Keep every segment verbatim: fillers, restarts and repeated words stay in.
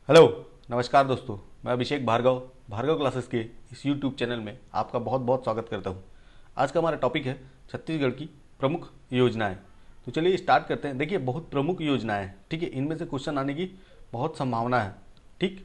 Hello. नमस्कार दोस्तों, मैं अभिषेक भार्गव भार्गव क्लासेस के इस यूट्यूब चैनल में आपका बहुत बहुत स्वागत करता हूं। आज का हमारा टॉपिक है छत्तीसगढ़ की प्रमुख योजनाएं। तो चलिए स्टार्ट करते हैं। देखिए, बहुत प्रमुख योजनाएं हैं, ठीक है। इनमें से क्वेश्चन आने की बहुत संभावना है, ठीक।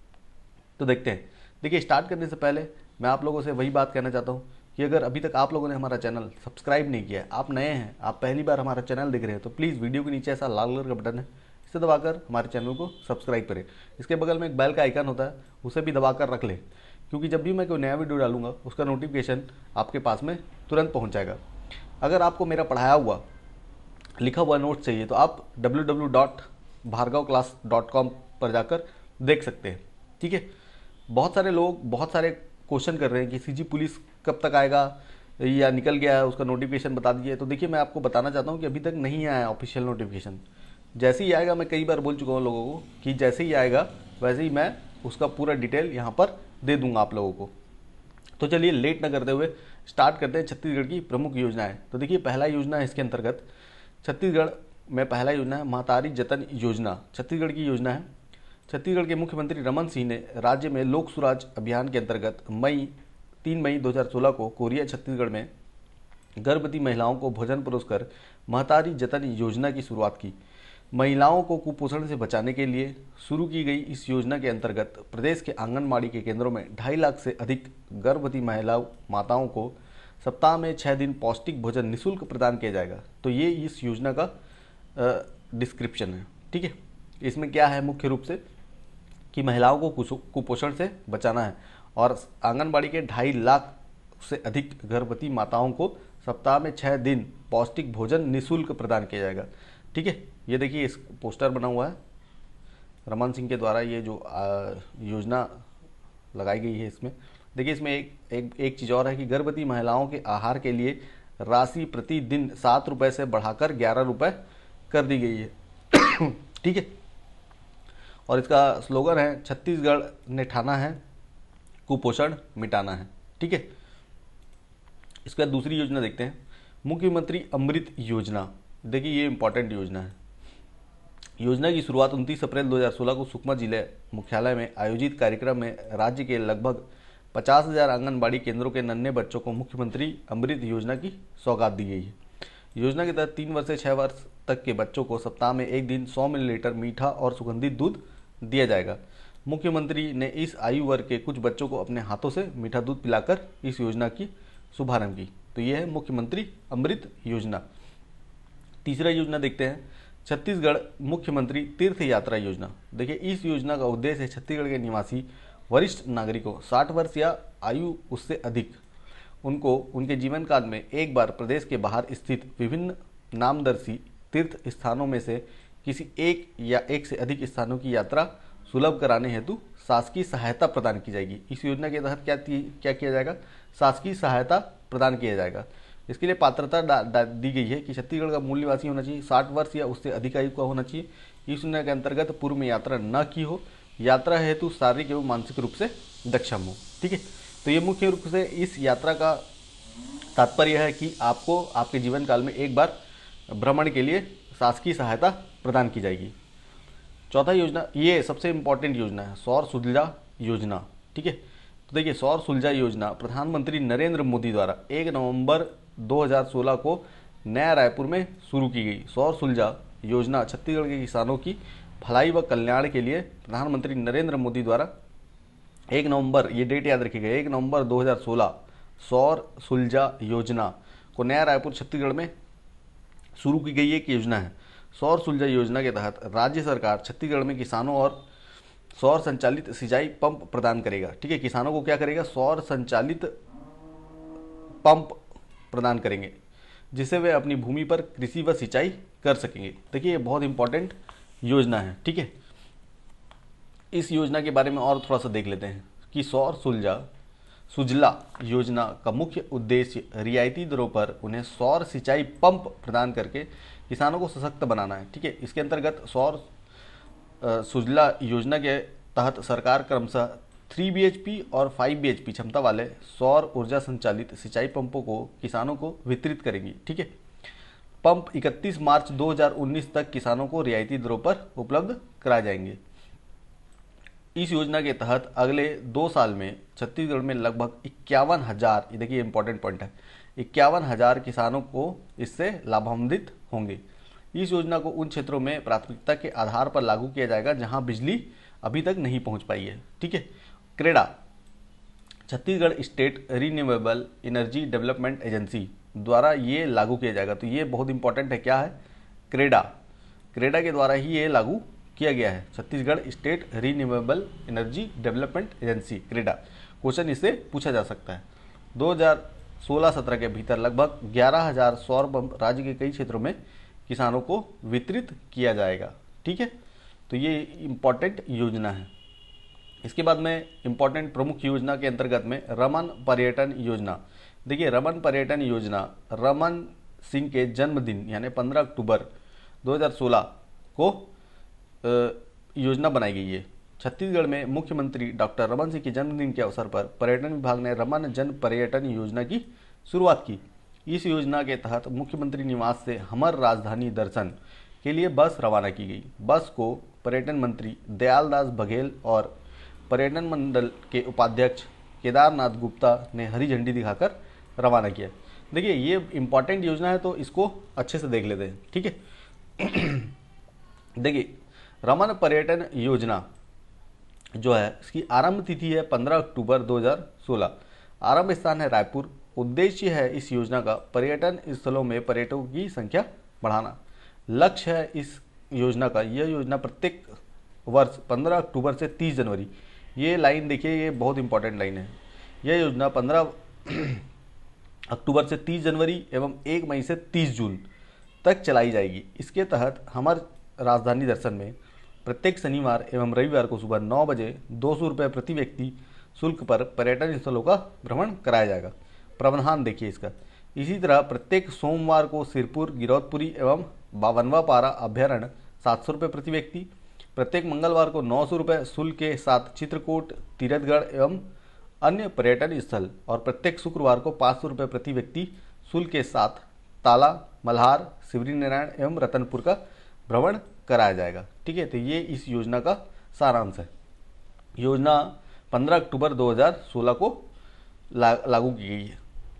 तो देखते हैं। देखिए, स्टार्ट करने से पहले मैं आप लोगों से वही बात कहना चाहता हूँ कि अगर अभी तक आप लोगों ने हमारा चैनल सब्सक्राइब नहीं किया है, आप नए हैं, आप पहली बार हमारा चैनल देख रहे हैं, तो प्लीज़ वीडियो के नीचे ऐसा लाल कलर का बटन है, इसे दबाकर हमारे चैनल को सब्सक्राइब करें। इसके बगल में एक बेल का आइकन होता है, उसे भी दबाकर रख लें, क्योंकि जब भी मैं कोई नया वीडियो डालूंगा उसका नोटिफिकेशन आपके पास में तुरंत पहुंच जाएगा। अगर आपको मेरा पढ़ाया हुआ लिखा हुआ नोट चाहिए तो आप W W W dot Bhargav class dot com पर जाकर देख सकते हैं, ठीक है। बहुत सारे लोग बहुत सारे क्वेश्चन कर रहे हैं कि सीजी पुलिस कब तक आएगा या निकल गया है, उसका नोटिफिकेशन बता दीजिए। तो देखिए, मैं आपको बताना चाहता हूँ कि अभी तक नहीं आया है ऑफिशियल नोटिफिकेशन। जैसे ही आएगा, मैं कई बार बोल चुका हूँ लोगों को कि जैसे ही आएगा वैसे ही मैं उसका पूरा डिटेल यहाँ पर दे दूंगा आप लोगों को। तो चलिए लेट न करते हुए स्टार्ट करते हैं छत्तीसगढ़ की प्रमुख योजनाएं। तो देखिए, पहला योजना है इसके अंतर्गत, छत्तीसगढ़ में पहला योजना है महतारी जतन योजना। छत्तीसगढ़ की योजना है। छत्तीसगढ़ के मुख्यमंत्री रमन सिंह ने राज्य में लोक सुराज अभियान के अंतर्गत मई तीन मई दो हज़ार सोलह को कोरिया छत्तीसगढ़ में गर्भवती महिलाओं को भोजन परोसकर महतारी जतन योजना की शुरुआत की। महिलाओं को कुपोषण से बचाने के लिए शुरू की गई इस योजना के अंतर्गत प्रदेश के आंगनबाड़ी के केंद्रों में ढाई लाख से अधिक गर्भवती महिला माताओं को सप्ताह में छः दिन पौष्टिक भोजन निःशुल्क प्रदान किया जाएगा। तो ये इस योजना का डिस्क्रिप्शन है, ठीक है। इसमें क्या है मुख्य रूप से कि महिलाओं को कुपोषण से बचाना है और आंगनबाड़ी के ढाई लाख से अधिक गर्भवती माताओं को सप्ताह में छः दिन पौष्टिक भोजन निःशुल्क प्रदान किया जाएगा, ठीक है। ये देखिए, इस पोस्टर बना हुआ है रमन सिंह के द्वारा, ये जो योजना लगाई गई है इसमें। देखिए, इसमें एक एक एक चीज़ और है कि गर्भवती महिलाओं के आहार के लिए राशि प्रतिदिन सात रुपये से बढ़ाकर ग्यारह रुपये कर दी गई है, ठीक है। और इसका स्लोगन है छत्तीसगढ़ ने ठाना है कुपोषण मिटाना है, ठीक है। इसके बाद दूसरी योजना देखते हैं, मुख्यमंत्री अमृत योजना। देखिए, ये इंपॉर्टेंट योजना है। योजना की शुरुआत उनतीस अप्रैल दो हज़ार सोलह को सुकमा जिले मुख्यालय में आयोजित कार्यक्रम में राज्य के लगभग पचास हजार आंगनबाड़ी केंद्रों के नन्हे बच्चों को मुख्यमंत्री अमृत योजना की सौगात दी गई है। योजना के तहत तीन वर्ष से छः वर्ष तक के बच्चों को सप्ताह में एक दिन सौ मिलीलीटर मीठा और सुगंधित दूध दिया जाएगा। मुख्यमंत्री ने इस आयु वर्ग के कुछ बच्चों को अपने हाथों से मीठा दूध पिलाकर इस योजना की शुभारंभ की। तो यह है मुख्यमंत्री अमृत योजना। तीसरा योजना देखते हैं, छत्तीसगढ़ मुख्यमंत्री तीर्थ यात्रा योजना। देखिए, इस योजना का उद्देश्य है छत्तीसगढ़ के निवासी वरिष्ठ नागरिकों साठ वर्ष या आयु उससे अधिक उनको उनके जीवन काल में एक बार प्रदेश के बाहर स्थित विभिन्न नामदर्शी तीर्थ स्थानों में से किसी एक या एक से अधिक स्थानों की यात्रा सुलभ कराने हेतु शासकीय सहायता प्रदान की जाएगी। इस योजना के तहत क्या क्या किया जाएगा? शासकीय सहायता प्रदान किया जाएगा। इसके लिए पात्रता दी गई है कि छत्तीसगढ़ का मूल निवासी होना चाहिए, साठ वर्ष या उससे अधिक आयु का होना चाहिए, इस योजना के अंतर्गत पूर्व में यात्रा न की हो, यात्रा हेतु शारीरिक एवं मानसिक रूप से सक्षम हो, ठीक है। तो ये मुख्य रूप से इस यात्रा का तात्पर्य है कि आपको आपके जीवन काल में एक बार भ्रमण के लिए शासकीय सहायता प्रदान की जाएगी। चौथा योजना, ये सबसे इंपॉर्टेंट योजना है, सौर सुलझा योजना, ठीक है। तो देखिए, सौर सुलझा योजना प्रधानमंत्री नरेंद्र मोदी द्वारा एक नवंबर दो हज़ार सोलह को नया रायपुर में शुरू की गई। सौर सुलझा योजना छत्तीसगढ़ के किसानों की भलाई व कल्याण के लिए प्रधानमंत्री नरेंद्र मोदी द्वारा एक नवंबर, ये डेट याद रखिएगा, एक नवंबर दो हज़ार सोलह सौर सुलझा योजना को नया रायपुर छत्तीसगढ़ में शुरू की गई एक योजना है। सौर सुलझा योजना के तहत राज्य सरकार छत्तीसगढ़ में किसानों और सौर संचालित सिंचाई पंप प्रदान करेगा, ठीक है। किसानों को क्या करेगा? सौर संचालित पंप प्रदान करेंगे, जिससे वे अपनी भूमि पर कृषि व सिंचाई कर सकेंगे। देखिए, ये बहुत इंपॉर्टेंट योजना है, ठीक है। इस योजना के बारे में और थोड़ा सा देख लेते हैं कि सौर सुलझा सुजला योजना का मुख्य उद्देश्य रियायती दरों पर उन्हें सौर सिंचाई पंप प्रदान करके किसानों को सशक्त बनाना है, ठीक है। इसके अंतर्गत सौर सुजला योजना के तहत सरकार क्रमशः थ्री बी एच पी और फाइव बी एच पी क्षमता वाले सौर ऊर्जा संचालित सिंचाई पंपों को किसानों को वितरित करेंगी, ठीक है। पंप इकतीस मार्च दो हज़ार उन्नीस तक किसानों को रियायती दरों पर उपलब्ध कराए जाएंगे। इस योजना के तहत अगले दो साल में छत्तीसगढ़ में लगभग इक्यावन हजार, ये देखिए इंपॉर्टेंट पॉइंट है, इक्यावन हजार किसानों को इससे लाभान्वित होंगे। इस योजना को उन क्षेत्रों में प्राथमिकता के आधार पर लागू किया जाएगा जहां बिजली अभी तक नहीं पहुंच पाई है। ठीक है। CREDA, Chhattisgarh state renewable energy development agency द्वारा ये लागू किया जाएगा। तो ये बहुत इंपॉर्टेंट है, क्या है? क्रेडा। क्रेडा के द्वारा ही ये लागू किया गया है, Chhattisgarh state renewable energy development agency, CREDA. Question इससे पूछा जा सकता है। दो हज़ार सोलह सत्रह के भीतर लगभग ग्यारह हजार सौर पंप राज्य के कई क्षेत्रों में किसानों को वितरित किया जाएगा। ठीक है। तो ये इम्पॉर्टेंट योजना है। इसके बाद में इम्पॉर्टेंट प्रमुख योजना के अंतर्गत में रमन पर्यटन योजना। देखिए रमन पर्यटन योजना रमन सिंह के जन्मदिन यानी पंद्रह अक्टूबर दो हज़ार सोलह को योजना बनाई गई है। छत्तीसगढ़ में मुख्यमंत्री डॉक्टर रमन सिंह के जन्मदिन के अवसर पर पर्यटन विभाग ने रमन जन पर्यटन योजना की शुरुआत की। इस योजना के तहत मुख्यमंत्री निवास से हमर राजधानी दर्शन के लिए बस रवाना की गई। बस को पर्यटन मंत्री दयालदास बघेल और पर्यटन मंडल के उपाध्यक्ष केदारनाथ गुप्ता ने हरी झंडी दिखाकर रवाना किया। देखिए ये इंपॉर्टेंट योजना है तो इसको अच्छे से देख लेते हैं। ठीक है। देखिए रमन पर्यटन योजना जो है इसकी आरंभ तिथि है पंद्रह अक्टूबर दो हज़ार सोलह। आरंभ स्थान है रायपुर। उद्देश्य है इस योजना का पर्यटन स्थलों में पर्यटकों की संख्या बढ़ाना। लक्ष्य है इस योजना का, यह योजना प्रत्येक वर्ष पंद्रह अक्टूबर से तीस जनवरी, ये लाइन देखिए ये बहुत इंपॉर्टेंट लाइन है। यह योजना पंद्रह अक्टूबर से तीस जनवरी एवं एक मई से तीस जून तक चलाई जाएगी। इसके तहत हमार राजधानी दर्शन में प्रत्येक शनिवार एवं रविवार को सुबह नौ बजे दो सौ रुपये प्रति व्यक्ति शुल्क पर पर्यटन स्थलों का भ्रमण कराया जाएगा। प्रावधान देखिए इसका। इसी तरह प्रत्येक सोमवार को सिरपुर, गिरौदपुरी एवं बावनवा पारा अभ्यारण्य सात सौ रुपये प्रति व्यक्ति, प्रत्येक मंगलवार को नौ सौ रुपये शुल्क के साथ चित्रकूट, तीरथगढ़ एवं अन्य पर्यटन स्थल और प्रत्येक शुक्रवार को पाँच सौ रुपये प्रति व्यक्ति शुल्क के साथ ताला, मल्हार, शिवरी नारायण एवं रतनपुर का भ्रमण कराया जाएगा। ठीक है। तो ये इस योजना का सारांश है। योजना पंद्रह अक्टूबर दो हज़ार सोलह को ला, लागू की गई है।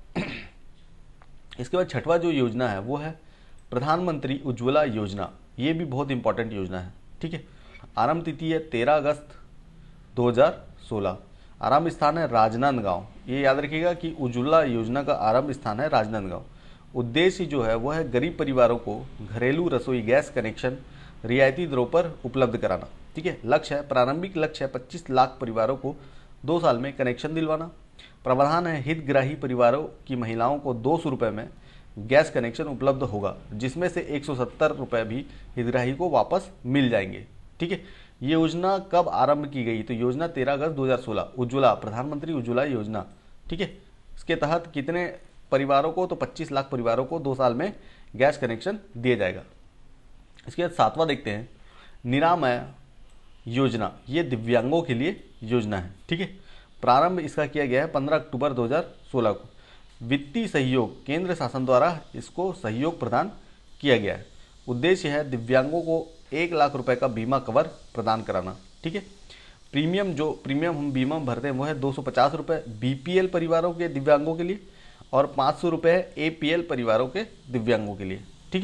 इसके बाद छठवां जो योजना है वो है प्रधानमंत्री उज्ज्वला योजना। ये भी बहुत इंपॉर्टेंट योजना है। ठीक है। आरंभ तिथि है तेरह अगस्त दो हज़ार सोलह। आरंभ स्थान है राजनांदगांव। ये याद रखिएगा कि उज्ज्वला योजना का आरंभ स्थान है राजनांदगांव। उद्देश्य जो है वह है गरीब परिवारों को घरेलू रसोई गैस कनेक्शन रियायती दरों पर उपलब्ध कराना। ठीक है। लक्ष्य है प्रारंभिक लक्ष्य है पच्चीस लाख परिवारों को दो साल में कनेक्शन दिलवाना। प्रावधान है हितग्राही परिवारों की महिलाओं को दो सौ रुपये में गैस कनेक्शन उपलब्ध होगा, जिसमें से एक सौ सत्तर रुपये भी हितग्राही को वापस मिल जाएंगे। ठीक है। ये योजना कब आरंभ की गई? तो योजना तेरह अगस्त दो हज़ार सोलह, उज्ज्वला प्रधानमंत्री उज्ज्वला योजना। ठीक है। इसके तहत कितने परिवारों को? तो पच्चीस लाख परिवारों को दो साल में गैस कनेक्शन दिया जाएगा। इसके बाद सातवां देखते हैं निरामय योजना। ये दिव्यांगों के लिए योजना है। ठीक है। प्रारंभ इसका किया गया है पंद्रह अक्टूबर दो हज़ार सोलह को। वित्तीय सहयोग केंद्र शासन द्वारा इसको सहयोग प्रदान किया गया है। उद्देश्य है दिव्यांगों को एक लाख रुपए का बीमा कवर प्रदान कराना। ठीक है। प्रीमियम जो प्रीमियम हम बीमा भरते हैं वो है दो सौ पचास रुपये बीपीएल परिवारों के दिव्यांगों के लिए और पाँच सौ रुपये है एपीएल परिवारों के दिव्यांगों के लिए। ठीक है।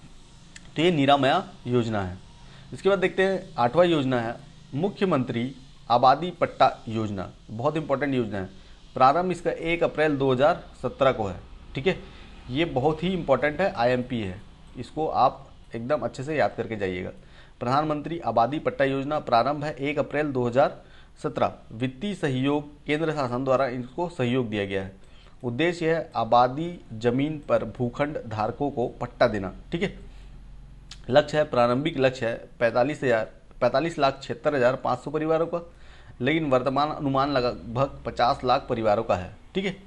तो ये निरामया योजना है। इसके बाद देखते हैं आठवां योजना है मुख्यमंत्री आबादी पट्टा योजना। बहुत इंपॉर्टेंट योजना है। प्रारंभ इसका एक अप्रैल दो हज़ार सत्रह को है। ठीक है। ये बहुत ही इंपॉर्टेंट है, आईएमपी है, इसको आप एकदम अच्छे से याद करके जाइएगा। प्रधानमंत्री आबादी पट्टा योजना प्रारंभ है एक अप्रैल दो हज़ार सत्रह। वित्तीय सहयोग केंद्र शासन द्वारा इसको सहयोग दिया गया है। उद्देश्य है आबादी जमीन पर भूखंड धारकों को पट्टा देना। ठीक है। लक्ष्य है प्रारंभिक लक्ष्य है पैंतालीस हजार पैंतालीस लाख छिहत्तर हजार पाँच सौ परिवारों का, लेकिन वर्तमान अनुमान लगभग पचास लाख परिवारों का है। ठीक है।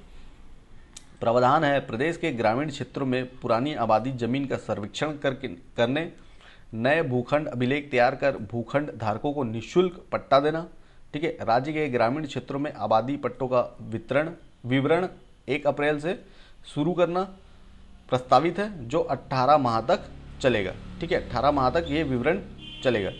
प्रावधान है प्रदेश के ग्रामीण क्षेत्रों में पुरानी आबादी जमीन का सर्वेक्षण करके करने, नए भूखंड अभिलेख तैयार कर भूखंड धारकों को निःशुल्क पट्टा देना। ठीक है। राज्य के ग्रामीण क्षेत्रों में आबादी पट्टों का वितरण विवरण एक अप्रैल से शुरू करना प्रस्तावित है, जो अठारह माह तक चलेगा। ठीक है। अठारह माह तक ये विवरण चलेगा।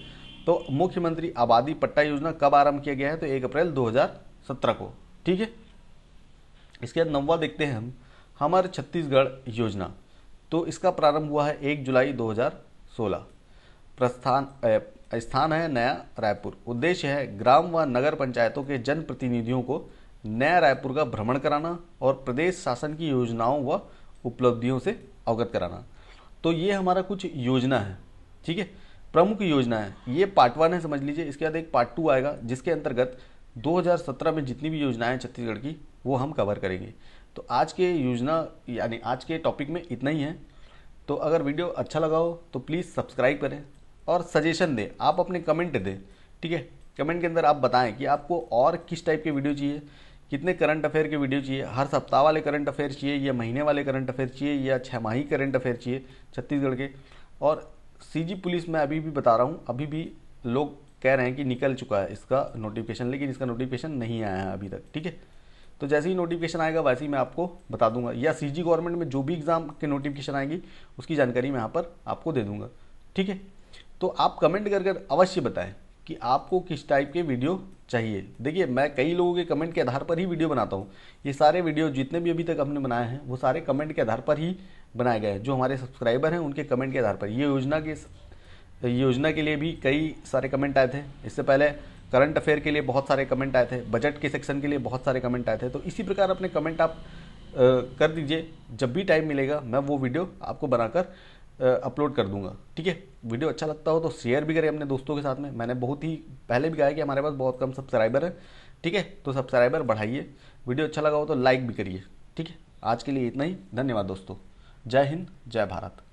तो मुख्यमंत्री आबादी पट्टा योजना कब आरंभ किया गया है? तो एक अप्रैल दो हज़ार सत्रह को। ठीक है, इसके बाद नौवा देखते हैं हम, हमारे छत्तीसगढ़ योजना। तो इसका प्रारंभ हुआ है एक जुलाई दो हज़ार सोलह। प्रस्थान स्थान है नया रायपुर। उद्देश्य है ग्राम व नगर पंचायतों के जनप्रतिनिधियों को नया रायपुर का भ्रमण कराना और प्रदेश शासन की योजनाओं व उपलब्धियों से अवगत कराना। तो ये हमारा कुछ योजना है। ठीक है, प्रमुख योजना है, ये पार्ट वन है समझ लीजिए। इसके बाद एक पार्ट टू आएगा जिसके अंतर्गत दो हज़ार सत्रह में जितनी भी योजनाएं छत्तीसगढ़ की वो हम कवर करेंगे। तो आज के योजना यानी आज के टॉपिक में इतना ही है। तो अगर वीडियो अच्छा लगा हो तो प्लीज़ सब्सक्राइब करें और सजेशन दें, आप अपने कमेंट दें। ठीक है, कमेंट के अंदर आप बताएं कि आपको और किस टाइप के वीडियो चाहिए, कितने करंट अफेयर के वीडियो चाहिए, हर सप्ताह वाले करंट अफेयर चाहिए या महीने वाले करंट अफेयर चाहिए या छमाही करंट अफेयर चाहिए छत्तीसगढ़ के। और सीजी पुलिस में अभी भी बता रहा हूँ, अभी भी लोग कह रहे हैं कि निकल चुका है इसका नोटिफिकेशन, लेकिन इसका नोटिफिकेशन नहीं आया है अभी तक। ठीक है, तो जैसे ही नोटिफिकेशन आएगा वैसे ही मैं आपको बता दूंगा, या सीजी गवर्नमेंट में जो भी एग्जाम के नोटिफिकेशन आएगी उसकी जानकारी मैं यहाँ पर आपको दे दूंगा। ठीक है, तो आप कमेंट कर कर अवश्य बताएं कि आपको किस टाइप के वीडियो चाहिए। देखिए, मैं कई लोगों के कमेंट के आधार पर ही वीडियो बनाता हूँ। ये सारे वीडियो जितने भी अभी तक हमने बनाए हैं वो सारे कमेंट के आधार पर ही बनाए गए हैं, जो हमारे सब्सक्राइबर हैं उनके कमेंट के आधार पर। ये योजना के योजना के लिए भी कई सारे कमेंट आए थे, इससे पहले करंट अफेयर के लिए बहुत सारे कमेंट आए थे, बजट के सेक्शन के लिए बहुत सारे कमेंट आए थे। तो इसी प्रकार अपने कमेंट आप आ, कर दीजिए, जब भी टाइम मिलेगा मैं वो वीडियो आपको बनाकर अपलोड कर दूंगा। ठीक है, वीडियो अच्छा लगता हो तो शेयर भी करें अपने दोस्तों के साथ में। मैंने बहुत ही पहले भी कहा है कि हमारे पास बहुत कम सब्सक्राइबर है। ठीक है, तो सब्सक्राइबर बढ़ाइए, वीडियो अच्छा लगा हो तो लाइक भी करिए। ठीक है, आज के लिए इतना ही, धन्यवाद दोस्तों। जय हिंद, जय भारत।